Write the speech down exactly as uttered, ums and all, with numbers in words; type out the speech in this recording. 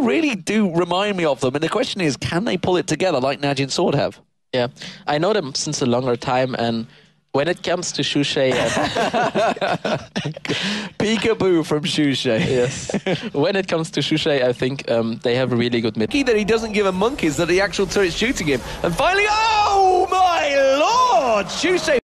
really do remind me of them. And the question is, can they pull it together like Najin Sword have? Yeah, I know them since a longer time, and when it comes to Shushay... Peekaboo from Shushay. Yes. When it comes to Shushay, I think um, they have a really good mid. Key that he doesn't give a monkeys that the actual turret's shooting him. And finally, oh my lord! Shushay